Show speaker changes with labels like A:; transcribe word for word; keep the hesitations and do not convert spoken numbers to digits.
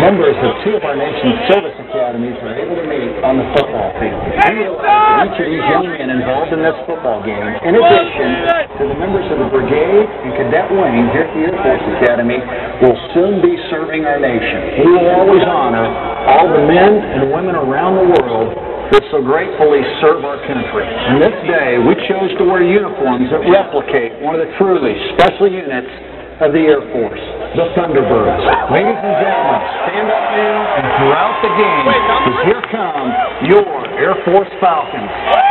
A: members of two of our nation's service academies are able to meet on the football field. We realize that each of these young men involved in this football game, in addition to the members of the brigade and cadet wing here at the Air Force Academy, will soon be serving our nation. We will always honor all the men and women around the world that so gratefully serve our country. On this day, we chose to wear uniforms that replicate one of the truly special units of the Air Force, the Thunderbirds. Ladies and gentlemen, stand up now and throughout the game, because here come your Air Force Falcons.